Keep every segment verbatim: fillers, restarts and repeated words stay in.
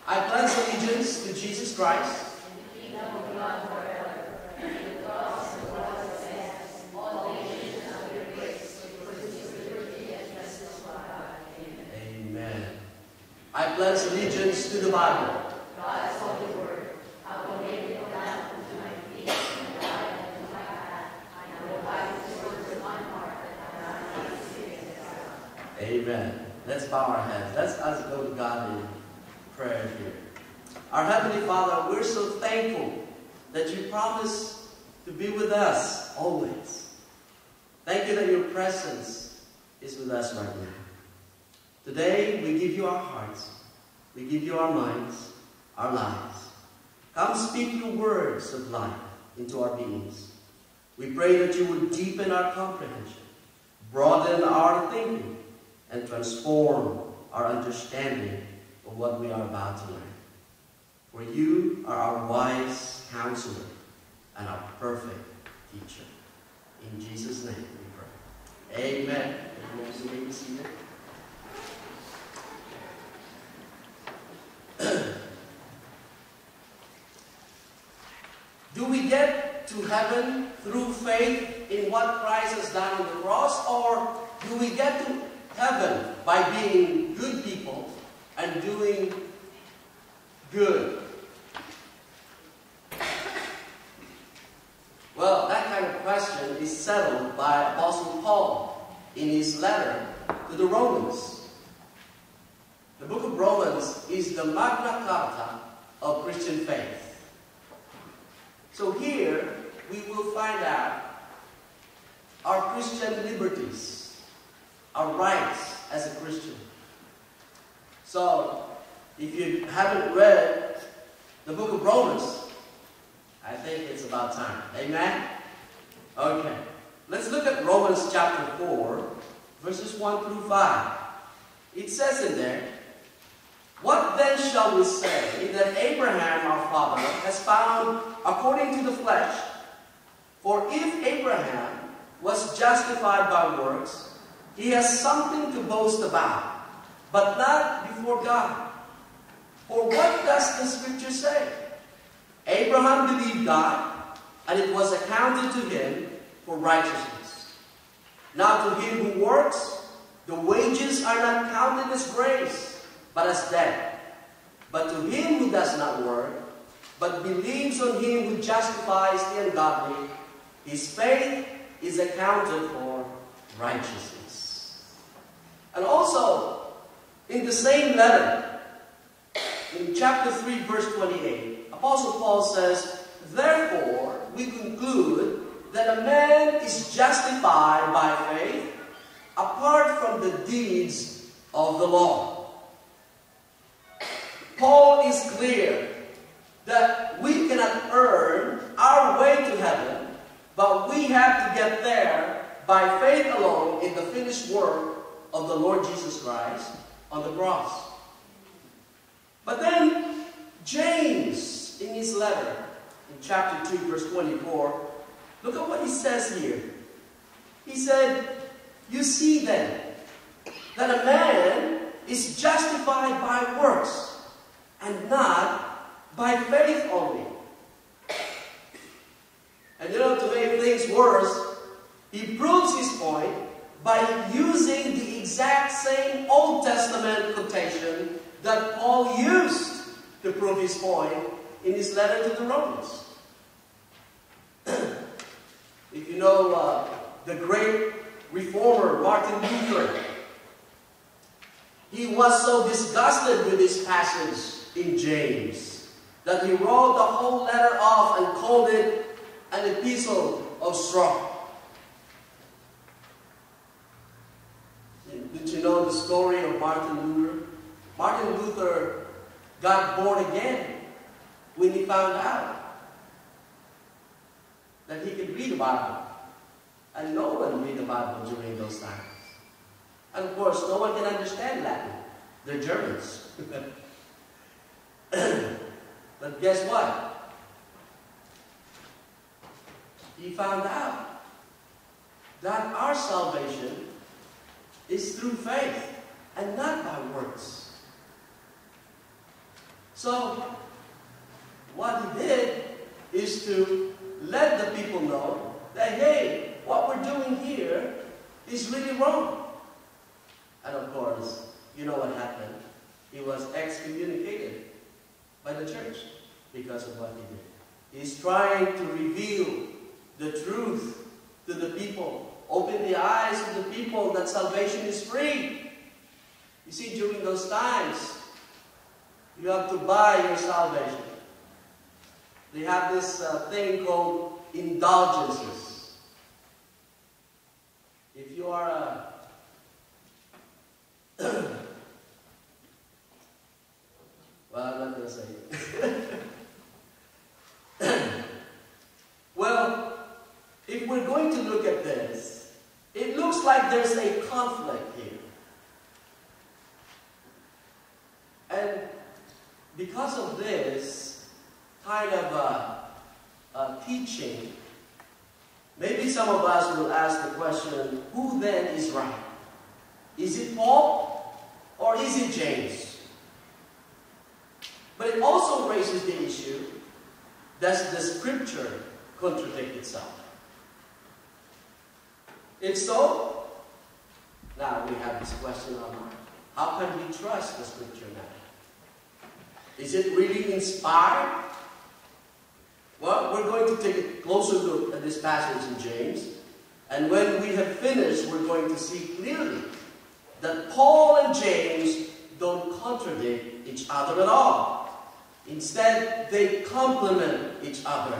I pledge allegiance to Jesus Christ. Amen. I pledge allegiance to the Bible. God's holy word. I will make it a lamp unto my feet and a light unto my path. I will hide His words in my heart that I might experience it. Amen. Let's bow our heads. Let's us go to God in prayer here. Our Heavenly Father, we're so thankful that you promise to be with us always. Thank you that your presence is with us right now. Today, we give you our hearts. We give you our minds, our lives. Come speak your words of life into our beings. We pray that you would deepen our comprehension, broaden our thinking, and transform our understanding of what we are about to learn. For you are our wise counselor and our perfect teacher. In Jesus' name we pray. Amen. Amen. So may we see it. Do we get to heaven through faith in what Christ has done on the cross, or do we get to heaven by being good people and doing good? Well, that kind of question is settled by Apostle Paul in his letter to the Romans. The book of Romans is the Magna Carta of Christian faith. So here we will find out our Christian liberties, our rights as a Christian. So if you haven't read the book of Romans, I think it's about time. Amen? Okay. Let's look at Romans chapter four, verses one through five. It says in there, "What then shall we say that Abraham our father has found according to the flesh? For if Abraham was justified by works, he has something to boast about, but not before God. For what does the Scripture say? Abraham believed God, and it was accounted to him for righteousness. Now to him who works, the wages are not counted as grace, but as debt. But to him who does not work, but believes on him who justifies the ungodly, his faith is accounted for righteousness." And also, in the same letter, in chapter three, verse twenty-eight, Apostle Paul says, "Therefore, we conclude that a man is justified by faith apart from the deeds of the law." Paul is clear that we cannot earn our way to heaven, but we have to get there by faith alone in the finished work of the Lord Jesus Christ on the cross. But then, James, in his letter, in chapter two, verse twenty-four, look at what he says here. He said, "You see then, that a man is justified by works, and not by faith only." And you know, to make things worse, he proves his point by using the exact same Old Testament quotation that Paul used to prove his point in his letter to the Romans. If you know uh, the great reformer Martin Luther, he was so disgusted with this passage in James that he wrote the whole letter off and called it an epistle of straw. Did you know the story of Martin Luther? Martin Luther got born again when he found out that he could read the Bible. And no one read the Bible during those times. And of course, no one can understand Latin. They're Germans. But guess what? He found out that our salvation is through faith and not by works. So, what he did is to let the people know that, hey, what we're doing here is really wrong. And of course, you know what happened. He was excommunicated by the church because of what he did. He's trying to reveal the truth to the people. Open the eyes of the people that salvation is free. You see, during those times, you have to buy your salvation. They have this uh, thing called indulgences. If you are a well, I'm not going to say it. Well, if we're going to look at this, it looks like there's a conflict here. And because of this kind of uh, uh, teaching, maybe some of us will ask the question, who then is right? Is it Paul or is it James? But it also raises the issue, does the scripture contradict itself? If so, now we have this question on mind. How can we trust the scripture now? Is it really inspired? Well, we're going to take a closer look at this passage in James. And when we have finished, we're going to see clearly that Paul and James don't contradict each other at all. Instead, they complement each other.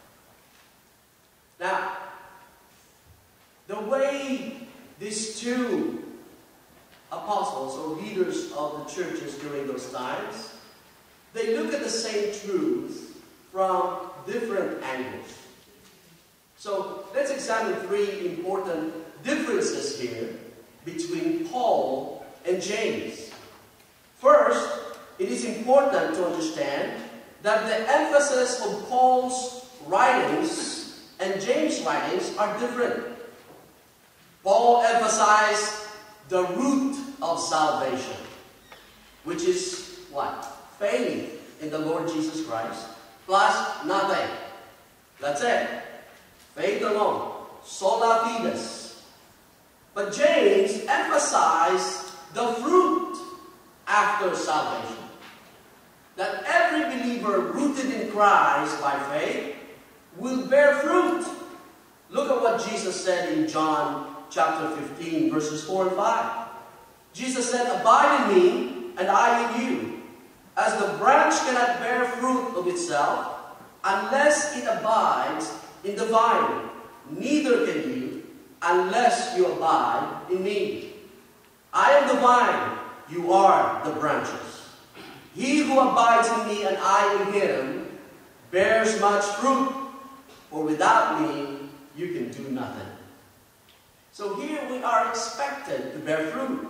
Now, the way these two apostles or leaders of the churches during those times, they look at the same truth from different angles. So let's examine three important differences here between Paul and James. First, it is important to understand that the emphasis of Paul's writings and James' writings are different. Paul emphasized the root of salvation, which is what? Faith in the Lord Jesus Christ, plus nothing. That's it. Faith alone. Sola fides. But James emphasized the fruit after salvation. That every believer rooted in Christ by faith will bear fruit. Look at what Jesus said in John chapter fifteen, verses four and five. Jesus said, "Abide in me, and I in you. As the branch cannot bear fruit of itself, unless it abides in the vine, neither can you, unless you abide in me. I am the vine, you are the branches. He who abides in me and I in him bears much fruit, for without me you can do nothing." So here we are expected to bear fruit.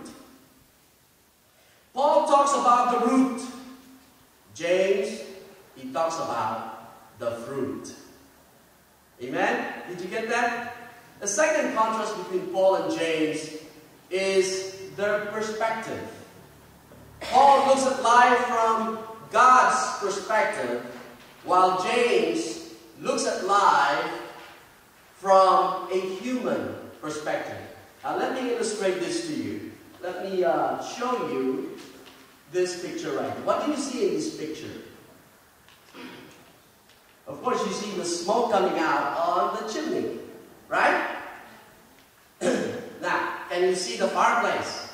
Paul talks about the root. James, he talks about the fruit. Amen? Did you get that? The second contrast between Paul and James is their perspective. Paul looks at life from God's perspective, while James looks at life from a human perspective. Now let me illustrate this to you. Let me uh, show you this picture right here. What do you see in this picture? Of course, you see the smoke coming out on the chimney, right? Now, can you see the fireplace?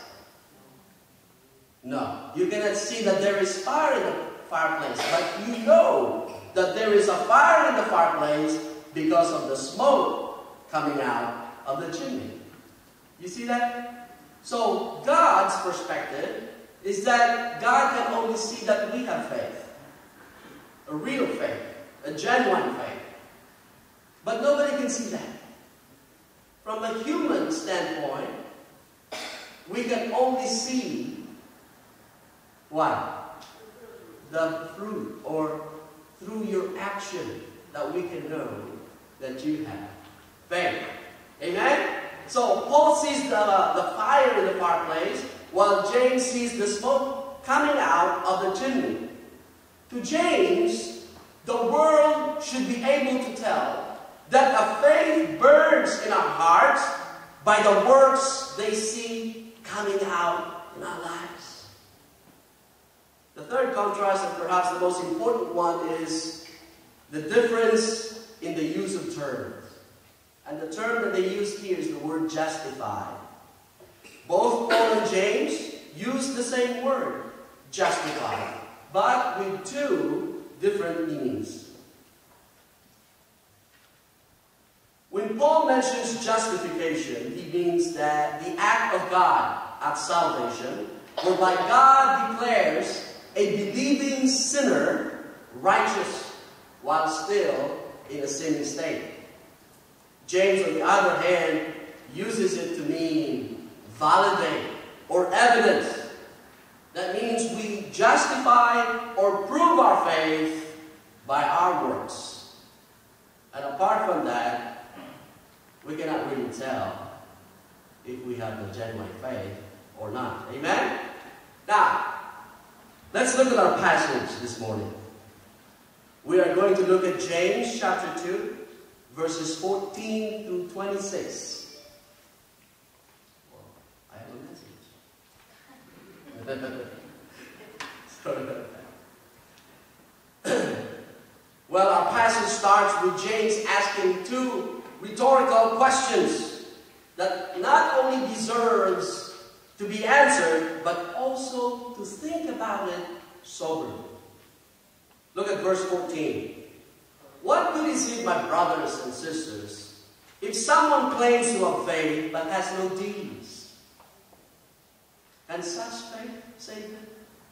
No. You cannot see that there is fire in the fireplace, but you know that there is a fire in the fireplace because of the smoke coming out of the chimney. You see that? So, God's perspective is that God can only see that we have faith. A real faith. A genuine faith. But nobody can see that. From a human standpoint, we can only see what? The fruit, or through your action, that we can know that you have faith. Amen? So Paul sees the, the fire in the fireplace, while James sees the smoke coming out of the chimney. To James, the world should be able to tell that a faith burns in our hearts by the works they see coming out in our lives. The third contrast, and perhaps the most important one, is the difference in the use of terms. And the term that they use here is the word justified. Both Paul and James use the same word, justified, but with two different meanings. When Paul mentions justification, he means that the act of God at salvation, whereby God declares a believing sinner righteous while still in a sinning state. James, on the other hand, uses it to mean validate or evidence. That means we justify or prove our faith by our works. And apart from that, we cannot really tell if we have the genuine faith or not. Amen? Now, let's look at our passage this morning. We are going to look at James chapter two, verses fourteen through twenty-six. Well, I have a message. Sorry about that. Well, our passage starts with James asking two rhetorical questions that not only deserves to be answered, but also to think about it soberly. Look at verse fourteen. What good is it, my brothers and sisters, if someone claims to have faith but has no deeds? Can such faith save them?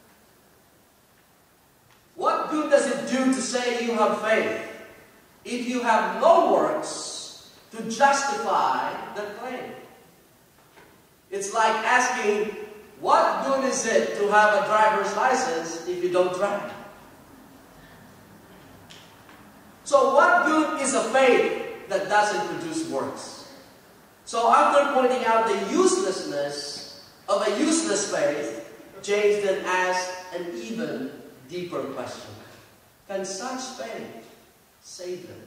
What good does it do to say you have faith if you have no works to justify the claim? It's like asking, what good is it to have a driver's license if you don't drive? So what good is a faith that doesn't produce works? So after pointing out the uselessness of a useless faith, James then asks an even deeper question. Can such faith save them?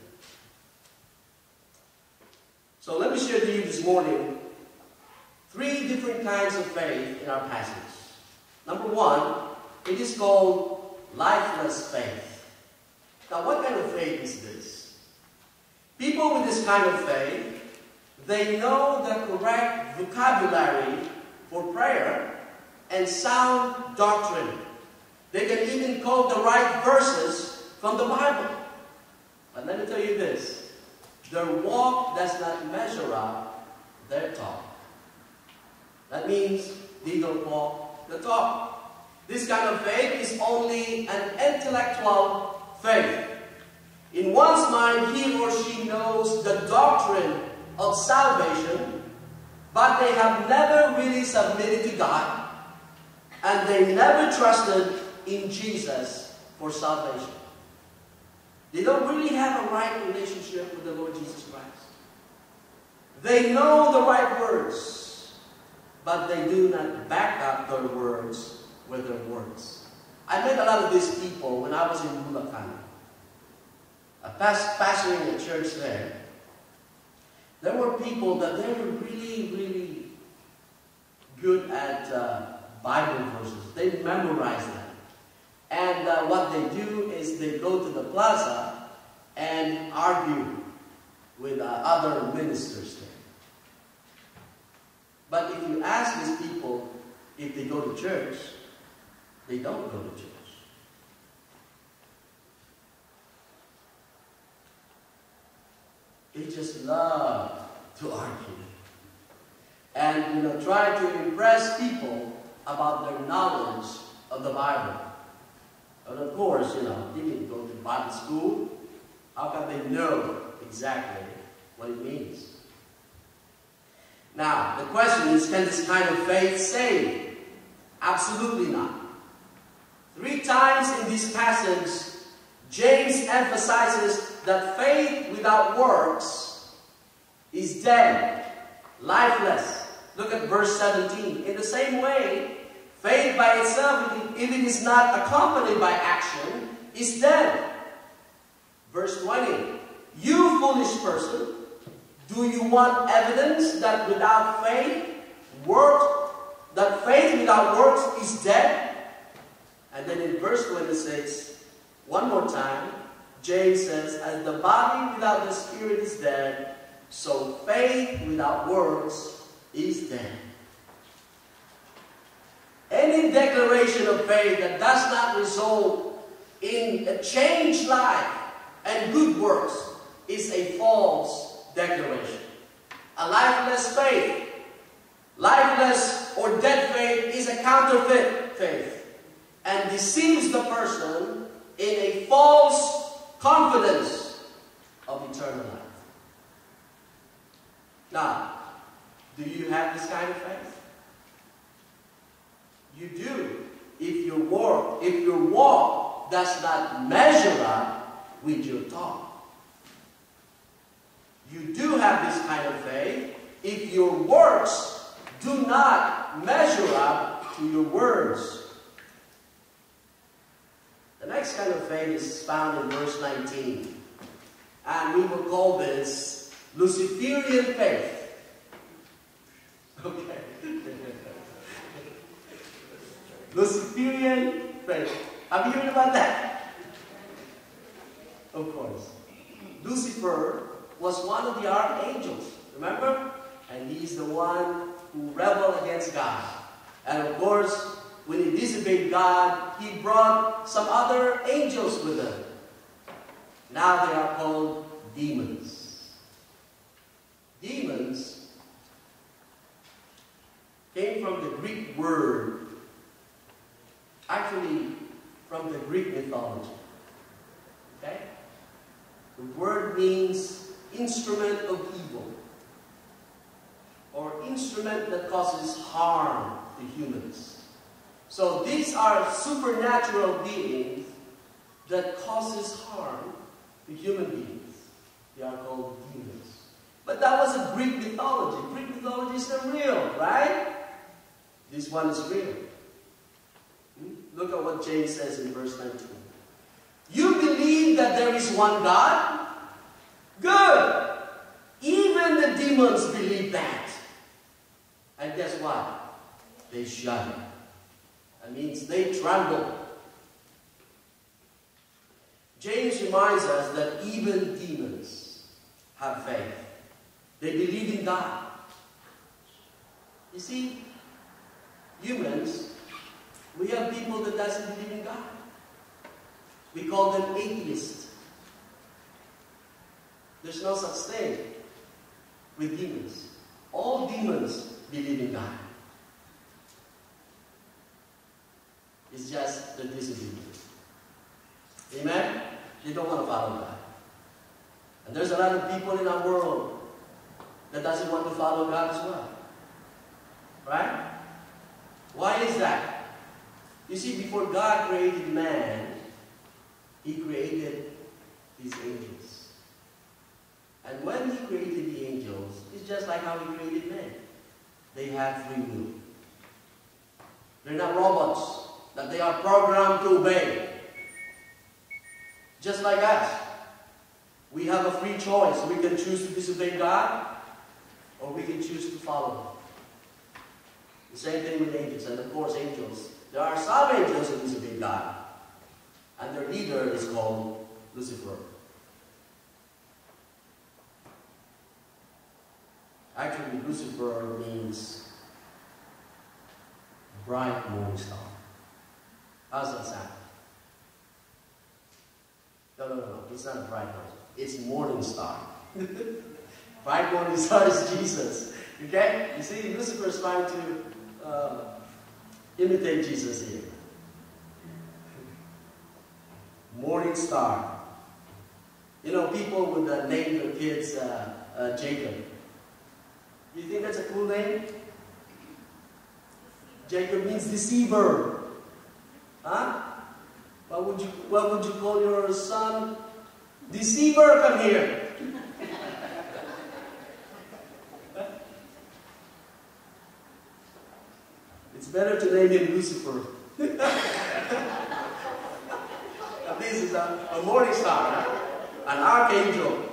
So let me share to you this morning three different kinds of faith in our passage. Number one, it is called lifeless faith. Now, what kind of faith is this? People with this kind of faith, they know the correct vocabulary for prayer and sound doctrine. They can even quote the right verses from the Bible. But let me tell you this, their walk does not measure up their talk. That means they don't walk the talk. This kind of faith is only an intellectual faith. In one's mind, he or she knows the doctrine of salvation, but they have never really submitted to God, and they never trusted in Jesus for salvation. They don't really have a right relationship with the Lord Jesus Christ. They know the right words, but they do not back up their words with their works. I met a lot of these people when I was in Bulacan. I passed pastoring a church there. There were people that they were really, really good at uh, Bible verses. They memorize them. And uh, what they do is they go to the plaza and argue with uh, other ministers there. But if you ask these people if they go to church, they don't go to church. They just love to argue. And, you know, try to impress people about their knowledge of the Bible. But of course, you know, they didn't go to Bible school. How can they know exactly what it means? Now, the question is, can this kind of faith save? Absolutely not. Three times in this passage, James emphasizes that faith without works is dead, lifeless. Look at verse seventeen. In the same way, faith by itself, if it is not accompanied by action, is dead. Verse twenty. You foolish person, do you want evidence that without faith, work, that faith without works is dead? And then in verse twenty-six, one more time, James says, as the body without the spirit is dead, so faith without works is dead. Any declaration of faith that does not result in a changed life and good works is a false declaration. A lifeless faith, lifeless or dead faith is a counterfeit faith and deceives the person in a false confidence of eternal life. Now, do you have this kind of faith? You do if your walk, if your walk does not measure up with your talk. You do have this kind of faith if your works do not measure up to your words. The next kind of faith is found in verse nineteen. And we will call this Luciferian faith. Okay. Luciferian faith. Have you heard about that? Of course. Lucifer was one of the archangels, remember? And he's the one who rebelled against God. And of course, when he disobeyed God, he brought some other angels with him. Now they are called demons. Demons came from the Greek word, actually from the Greek mythology. Okay? The word means instrument of evil, or instrument that causes harm to humans. So these are supernatural beings that causes harm to human beings. They are called demons. But that was a Greek mythology. Greek mythology is not real, right? This one is real. Hmm? Look at what James says in verse nineteen. You believe that there is one God? Good! Even the demons believe that. And guess what? They shudder. That means they tremble. James reminds us that even demons have faith. They believe in God. You see, humans, we have people that doesn't believe in God. We call them atheists. There's no such thing with demons. All demons believe in God. It's just the disobedient. Amen? They don't want to follow God. And there's a lot of people in our world that doesn't want to follow God as well. Right? Why is that? You see, before God created man, He created His angels. And when He created the angels, it's just like how He created man. They have free will. They're not robots that they are programmed to obey. Just like us. We have a free choice. We can choose to disobey God, or we can choose to follow Him. The same thing with angels. And of course, angels. There are some angels who disobey God. And their leader is called Lucifer. Actually, Lucifer means bright morning star. How's that sound? No, no, no, no. It's not a bright morning. It's morning star. Bright morning star is Jesus. Okay? You see, Lucifer is trying to uh, imitate Jesus here. Morning star. You know, people would uh, name their kids uh, uh, Jacob. You think that's a cool name? Jacob means deceiver. Huh? What would you, what would you call your son? Deceiver, come here. It's better to name him Lucifer. At least is a, a morning star, huh? An archangel.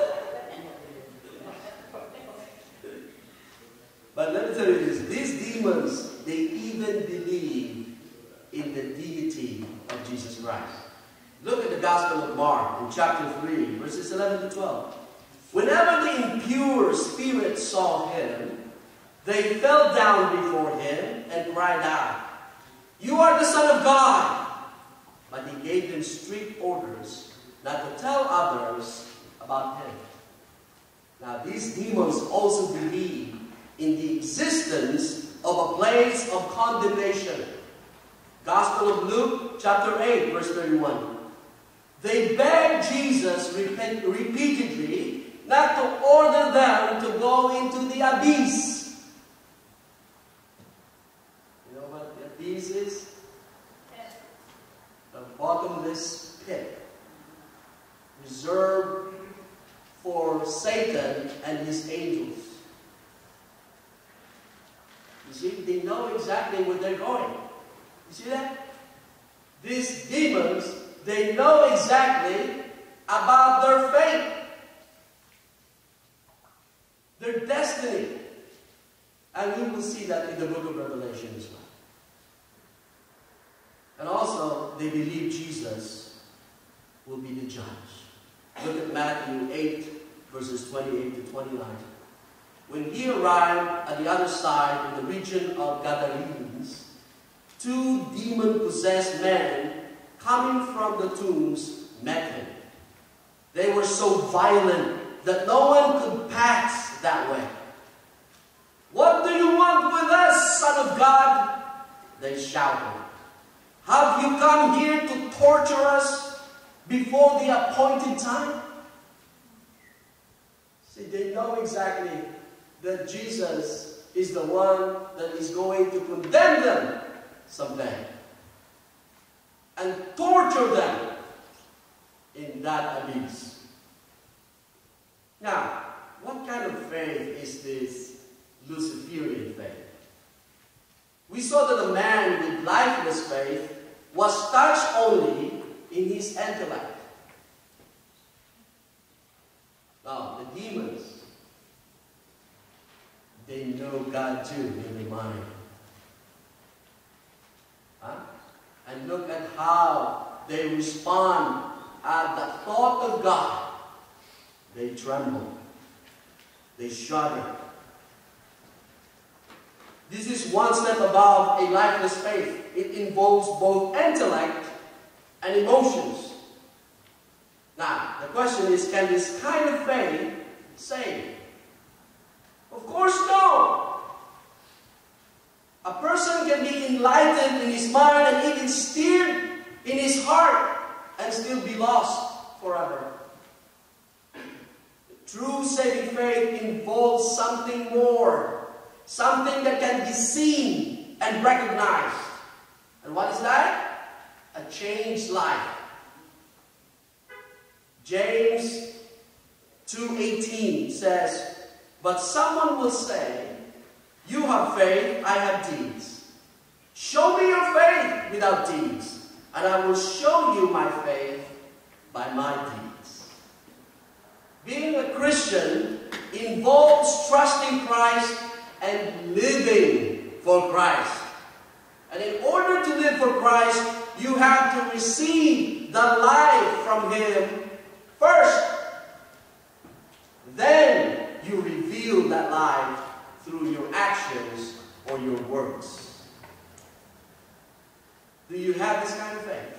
But let me tell you this, these demons, they even believe in the deity of Jesus Christ. Look at the Gospel of Mark in chapter three, verses eleven to twelve. Whenever the impure spirits saw him, they fell down before him and cried out, "You are the Son of God!" But he gave them strict orders not to tell others about him. Now these demons also believe in the existence of a place of condemnation. Gospel of Luke, chapter eight, verse thirty-one. They begged Jesus repeat, repeatedly not to order them to go into the abyss. You know what the abyss is? The bottomless pit, reserved for Satan and his angels. You see, they know exactly where they're going. You see that? These demons, they know exactly about their fate, their destiny. And we will see that in the book of Revelation as well. And also, they believe Jesus will be the judge. Look at Matthew eight, verses twenty-eight to twenty-nine. When he arrived at the other side in the region of Gadarenes, two demon-possessed men coming from the tombs met him. They were so violent that no one could pass that way. "What do you want with us, Son of God?" they shouted. "Have you come here to torture us before the appointed time?" See, they know exactly that Jesus is the one that is going to condemn them someday and torture them in that abyss. Now, what kind of faith is this Luciferian faith? We saw that a man with lifeless faith was touched only in his intellect. Now, the demons, they know God too in their mind. Huh? And look at how they respond at the thought of God. They tremble. They shudder. This is one step above a lifeless faith. It involves both intellect and emotions. Now, the question is, can this kind of faith save? Of course no. A person can be enlightened in his mind and even steered in his heart and still be lost forever. True saving faith involves something more, something that can be seen and recognized. And what is that? A changed life. James two eighteen says, "But someone will say, 'You have faith, I have deeds. Show me your faith without deeds, and I will show you my faith by my deeds.'" Being a Christian involves trusting Christ and living for Christ. And in order to live for Christ, you have to receive the life from Him first. Then you reveal that life through your actions or your works. Do you have this kind of faith?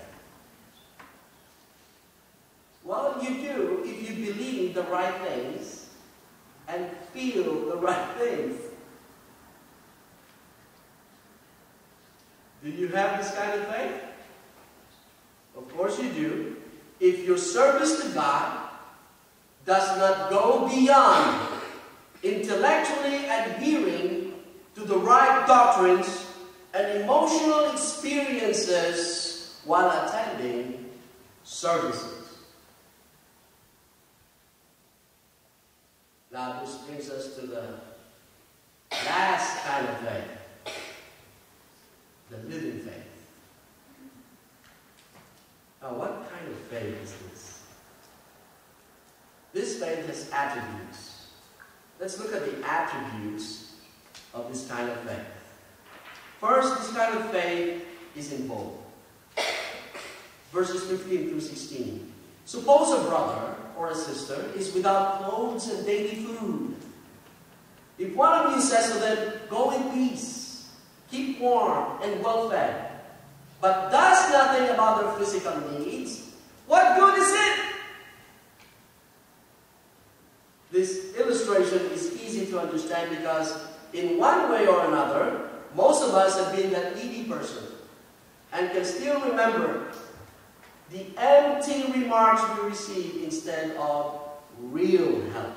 Well, you do if you believe the right things and feel the right things. Do you have this kind of faith? Of course you do. If your service to God does not go beyond intellectually adhering to the right doctrines and emotional experiences while attending services. Now this brings us to the last kind of faith, the living faith. Now what kind of faith faith is this. This faith has attributes. Let's look at the attributes of this kind of faith. First, this kind of faith is involved. Verses fifteen through sixteen. Suppose a brother or a sister is without clothes and daily food. If one of you says to them, "Go in peace, keep warm and well fed," but does nothing about their physical needs, what good is it? This illustration is easy to understand because in one way or another, most of us have been that needy person and can still remember the empty remarks we receive instead of real help.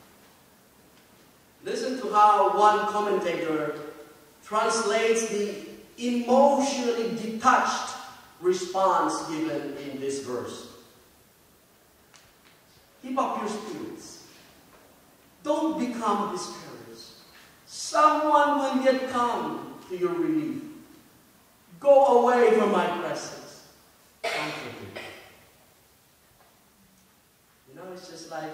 Listen to how one commentator translates the emotionally detached response given in this verse. Keep up your spirits. Don't become discouraged. Someone will yet come to your relief. Go away from my presence. Comfort me. You know, it's just like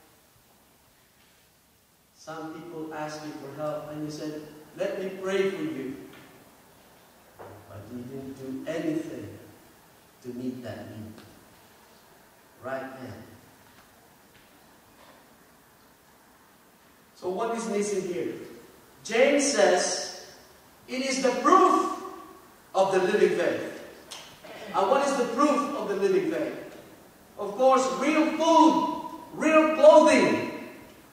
some people ask you for help and you said, "Let me pray for you." But you didn't do anything to meet that need. Right then. So what is missing here? James says, it is the proof of the living faith. And what is the proof of the living faith? Of course, real food, real clothing.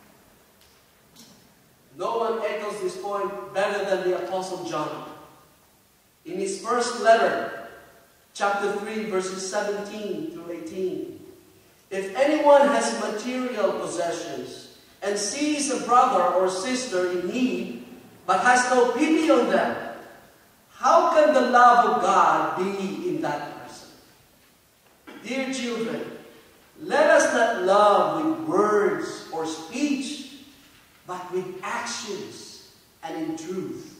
No one echoes this point better than the Apostle John. In his first letter, chapter three, verses seventeen through eighteen. If anyone has material possessions and sees a brother or sister in need, but has no pity on them, how can the love of God be in that person? Dear children, let us not love with words or speech, but with actions and in truth.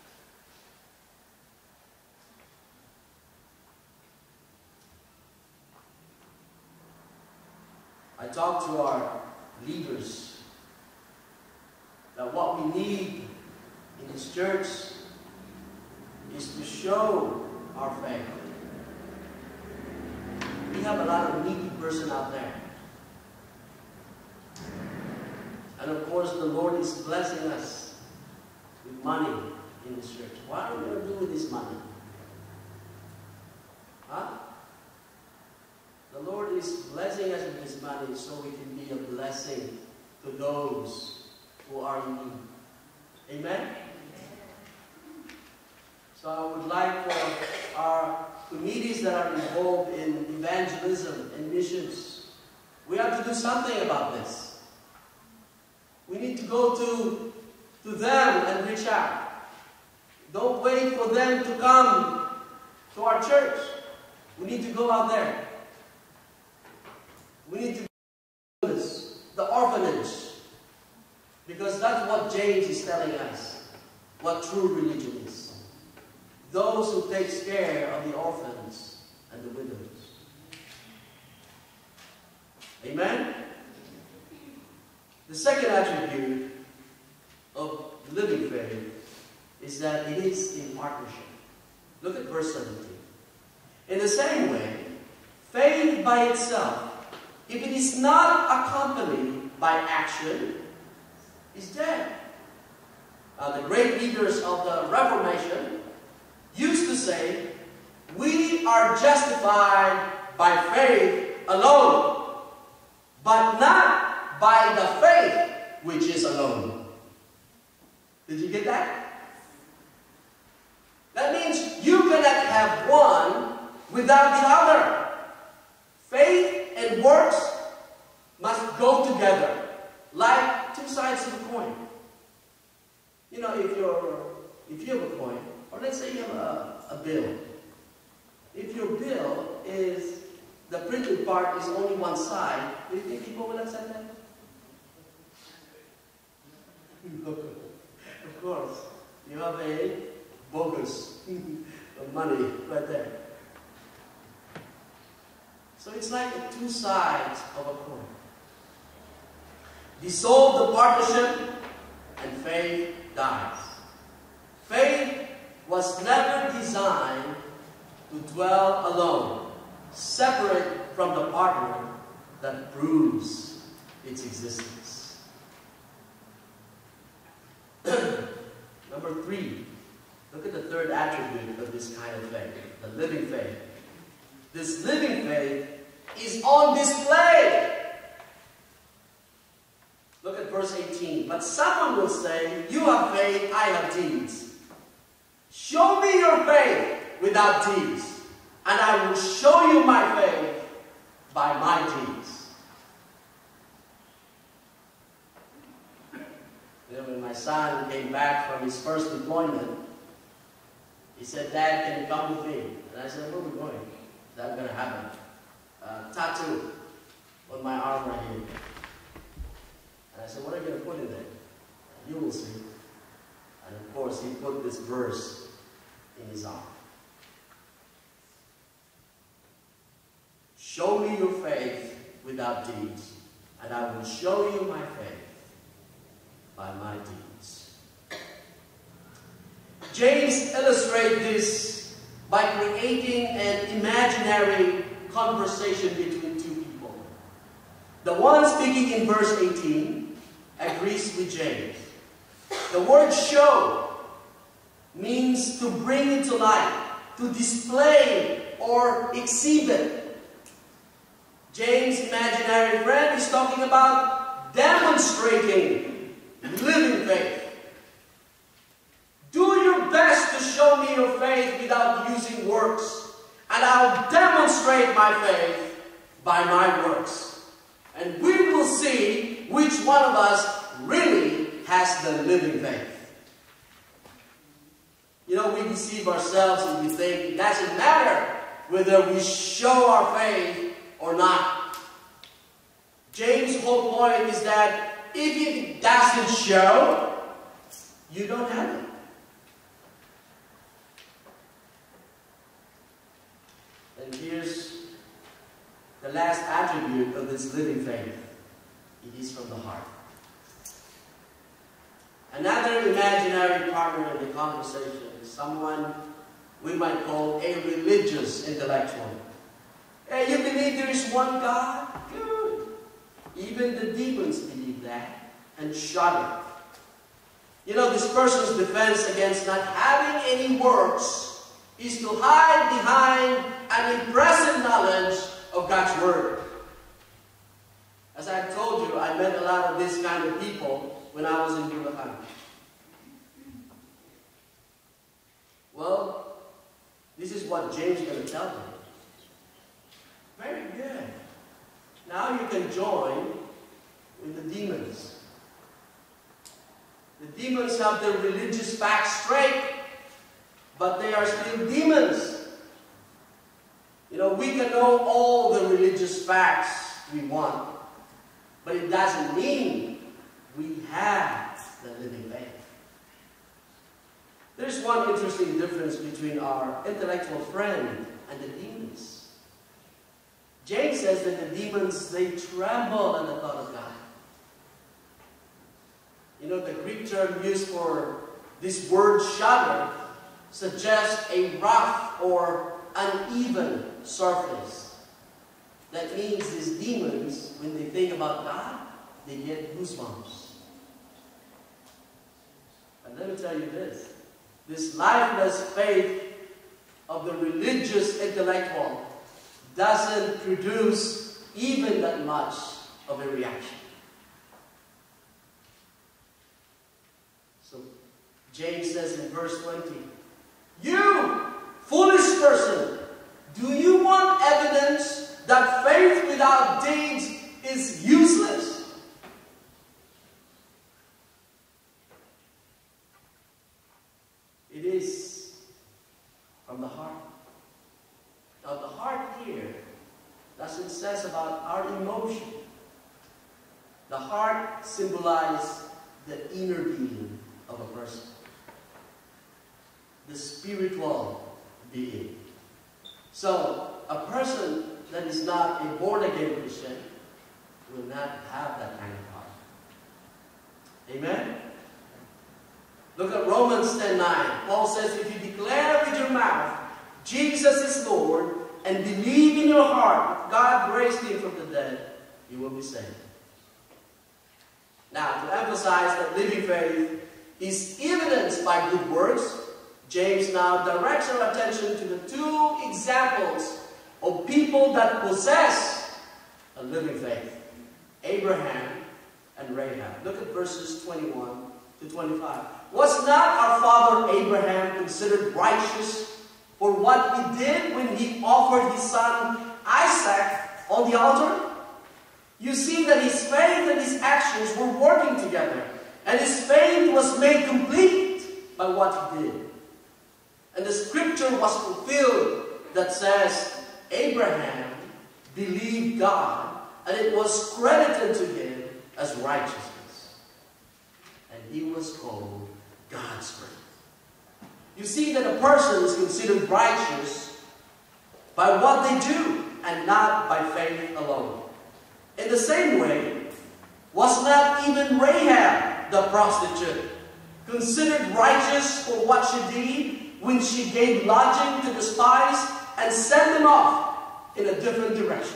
I talk to our leaders that what we need in this church is to show our faith. We have a lot of needy person out there. And of course, the Lord is blessing us with money in this church. What are we going to do with this money? Huh? The Lord is blessing us with this money so we can be a blessing to those who are in need. Amen? So I would like for our committees that are involved in evangelism and missions, we have to do something about this. We need to go to, to them and reach out. Don't wait for them to come to our church. We need to go out there. We need to do this, the orphanage. Because that's what James is telling us, what true religion is. Those who take care of the orphans and the widows. Amen? The second attribute of living faith is that it is in partnership. Look at verse seventeen. In the same way, faith by itself, if it is not accompanied by action, is dead. Uh, the great leaders of the Reformation used to say, we are justified by faith alone, but not by the faith which is alone. Did you get that? That means you cannot have one without the other. Faith and works must go together, like two sides of a coin. You know, if you're if you have a coin, or let's say you have a, a bill. If your bill is, the printed part is only one side, do you think people will accept that? Of course, you have a bogus of money right there. So it's like the two sides of a coin. Dissolve the partnership and faith dies. Faith was never designed to dwell alone, separate from the partner that proves its existence. Number three, look at the third attribute of this kind of faith, the living faith. This living faith is on display. Look at verse eighteen. But someone will say, you have faith, I have deeds. Show me your faith without deeds, and I will show you my faith by my deeds. You know, when my son came back from his first deployment, he said, Dad, can you come with me? And I said, where are we going? Is that going to happen? Uh, tattoo on my arm right here. And I said, what are you going to put in there? You will see. And of course, he put this verse in his arm. Show me your faith without deeds, and I will show you my faith by my deeds. James illustrates this by creating an imaginary conversation between two people. The one speaking in verse eighteen agrees with James. The word show means to bring into light, to display or exhibit. James' imaginary friend is talking about demonstrating living faith. Do your best to show me your faith without using works, and I'll demonstrate my faith by my works. And we will see which one of us really has the living faith. You know, we deceive ourselves and we think it doesn't matter whether we show our faith or not. James' whole point is that if it doesn't show, you don't have it. And here's the last attribute of this living faith. It is from the heart. Another imaginary partner in the conversation is someone we might call a religious intellectual. Hey, you believe there is one God? Good. Even the demons believe that and shudder. You know, this person's defense against not having any works is to hide behind an impressive knowledge of God's Word. As I've told you, I met a lot of this kind of people when I was in Bulacan. Well, this is what James is going to tell them. Very good. Now you can join with the demons. The demons have their religious facts straight, but they are still demons. You know, we can know all the religious facts we want, but it doesn't mean we have the living faith. There's one interesting difference between our intellectual friend and the demons. James says that the demons, they tremble at the thought of God. You know, the Greek term used for this word shudder suggests a rough or uneven surface. That means these demons, when they think about God, they get goosebumps. And let me tell you this. This lifeless faith of the religious intellectual doesn't produce even that much of a reaction. So James says in verse twenty, you foolish person, do you want evidence that faith without deeds is useless? It is from the heart. Now the heart here doesn't say about our emotion. The heart symbolizes the inner being of a person. The spiritual being. So a person that is not a born-again Christian will not have that kind of heart. Amen? Look at Romans ten nine. Paul says, if you declare with your mouth Jesus is Lord and believe in your heart God raised him from the dead, you will be saved. Now, to emphasize that living faith is evidenced by good works, James now directs our attention to the two examples of people that possess a living faith. Abraham and Rahab. Look at verses twenty-one to twenty-five. Was not our father Abraham considered righteous for what he did when he offered his son Isaac on the altar? You see that his faith and his actions were working together, and his faith was made complete by what he did. And the scripture was fulfilled that says, Abraham believed God, and it was credited to him as righteousness. And he was called God's friend. You see that a person is considered righteous by what they do, and not by faith alone. In the same way, was not even Rahab the prostitute considered righteous for what she did when she gave lodging to the spies and sent them off in a different direction?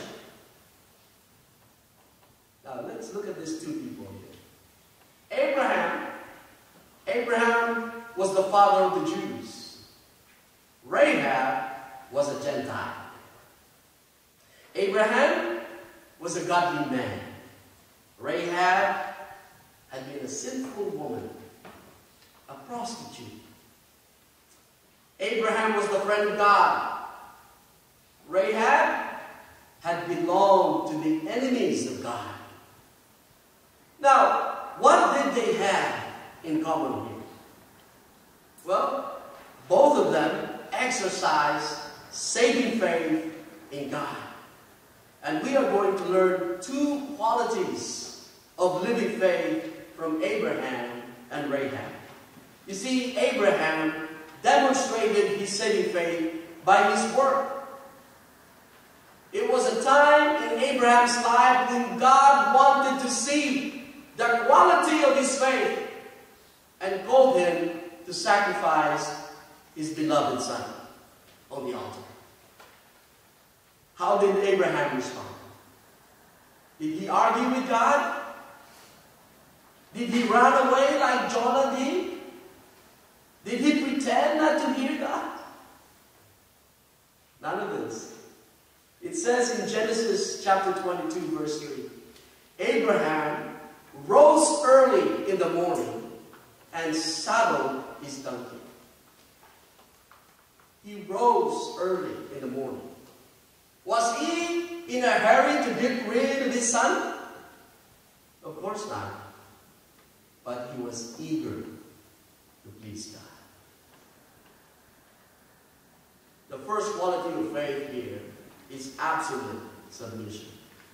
Now let's look at these two people here. Abraham, Abraham was the father of the Jews. Rahab was a Gentile. Abraham was a godly man. Rahab had been a sinful woman, a prostitute. Abraham was the friend of God. Rahab had belonged to the enemies of God. Now, what did they have in common here? Well, both of them exercised saving faith in God. And we are going to learn two qualities of living faith from Abraham and Rahab. You see, Abraham demonstrated his saving faith by his work. It was a time in Abraham's life when God wanted to see the quality of his faith and called him to sacrifice his beloved son on the altar. How did Abraham respond? Did he argue with God? Did he run away like Jonah did? Did he pretend not to hear God? None of this. It says in Genesis chapter twenty-two, verse three, Abraham rose early in the morning and saddled his donkey. He rose early in the morning. Was he in a hurry to get rid of his son? Of course not. But he was eager to please God. The first quality of faith here is absolute submission.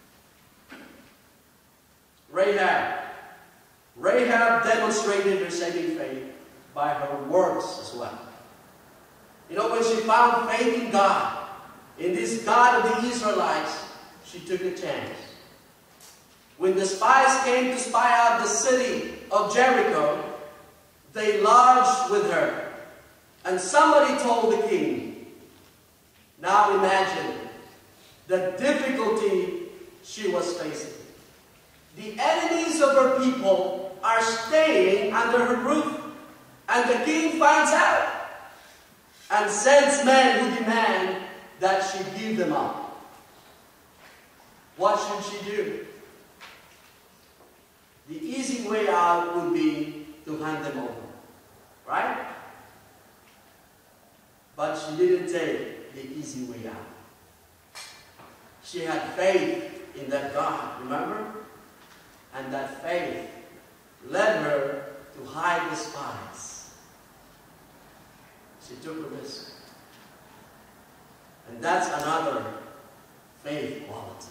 Rahab. Rahab demonstrated her saving faith by her works as well. You know, when she found faith in God, in this God of the Israelites, she took a chance. When the spies came to spy out the city of Jericho, they lodged with her. And somebody told the king, now imagine the difficulty she was facing. The enemies of her people are staying under her roof, and the king finds out and sends men who demand that she give them up. What should she do? The easy way out would be to hand them over, right? But she didn't take the easy way out. She had faith in that God, remember? And that faith led her to hide the spies. She took a risk. And that's another faith quality.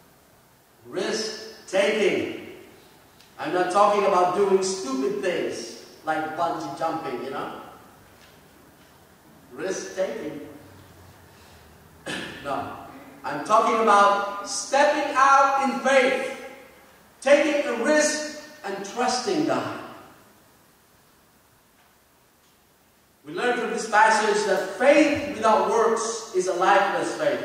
Risk-taking. I'm not talking about doing stupid things like bungee jumping, you know. Risk-taking. No. I'm talking about stepping out in faith, taking a risk and trusting God. We learn from this passage that faith without works is a lifeless faith.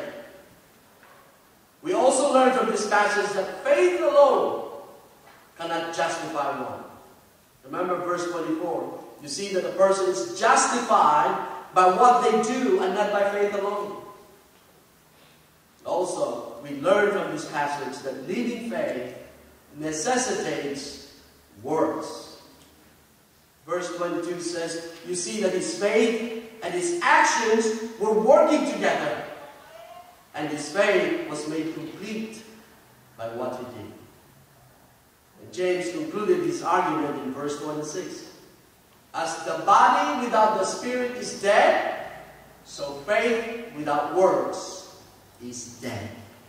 We also learn from this passage that faith alone cannot justify one. Remember verse twenty-four. You see that a person is justified by what they do and not by faith alone. Also, we learn from this passage that living faith necessitates works. Verse twenty-two says, you see that his faith and his actions were working together, and his faith was made complete by what he did. And James concluded his argument in verse twenty-six. As the body without the spirit is dead, so faith without works is dead.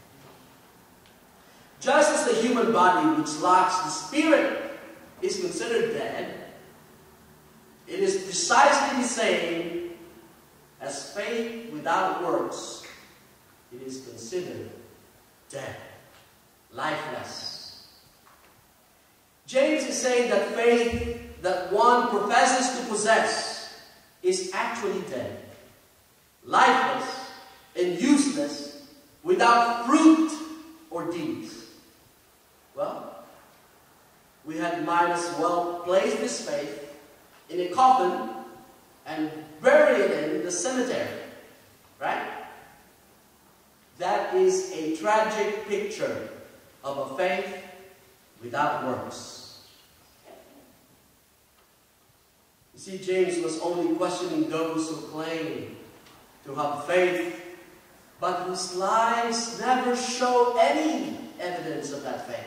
Just as the human body which lacks the spirit is considered dead, it is precisely the same as faith without works. It is considered dead, lifeless. James is saying that faith that one professes to possess is actually dead, lifeless, and useless without fruit or deeds. Well, we had might as well place this faith in a coffin and bury it in the cemetery, right? That is a tragic picture of a faith without works. You see, James was only questioning those who claim to have faith, but whose lives never show any evidence of that faith.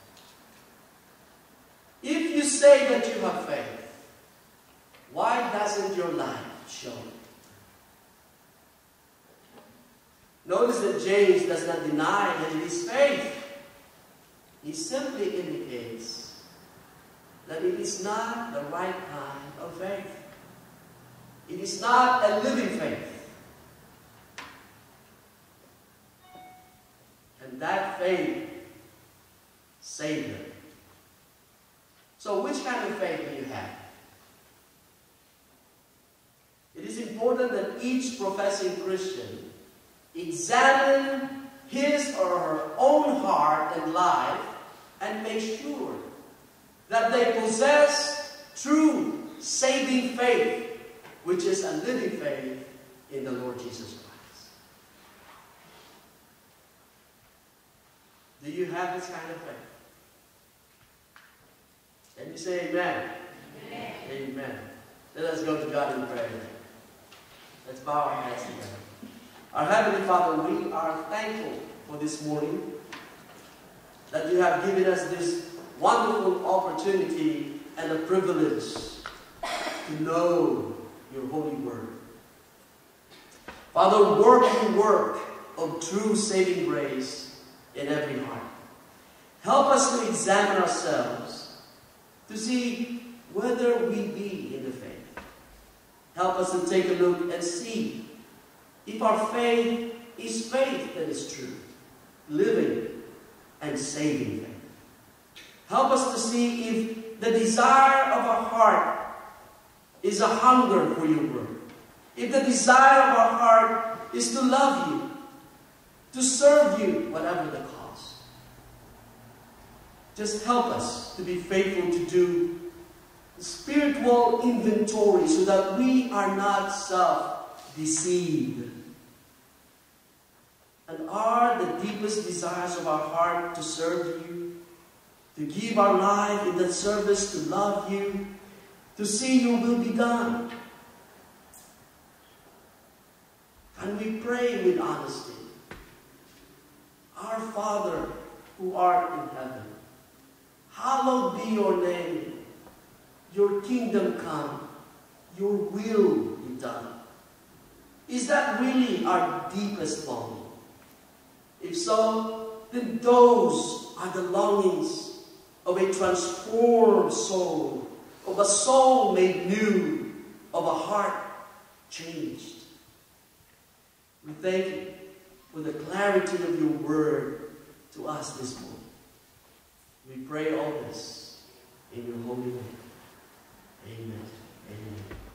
If you say that you have faith, why doesn't your life show it? Notice that James does not deny that it is faith. He simply indicates that it is not the right kind of faith. It is not a living faith. And that faith saved him. So which kind of faith do you have? It is important that each professing Christian examine his or her own heart and life and make sure that they possess true saving faith, which is a living faith in the Lord Jesus Christ. Do you have this kind of faith? Can you say amen? Amen. Amen. Let us go to God in prayer. Let's bow our heads together. Our Heavenly Father, we are thankful for this morning that you have given us this wonderful opportunity and a privilege to know your holy word. Father, work your work of true saving grace in every heart. Help us to examine ourselves to see whether we be in the faith. Help us to take a look and see if our faith is faith that is true, living and saving faith. Help us to see if the desire of our heart is a hunger for your word. If the desire of our heart is to love you, to serve you, whatever the cost. Just help us to be faithful to do spiritual inventory so that we are not self-deceived. And are the deepest desires of our heart to serve you, to give our life in that service, to love you, to see your will be done. And we pray with honesty. Our Father who art in heaven, hallowed be your name. Your kingdom come, your will be done. Is that really our deepest longing? If so, then those are the longings of a transformed soul, of a soul made new, of a heart changed. We thank you for the clarity of your word to us this morning. We pray all this in your holy name. Amen. Amen.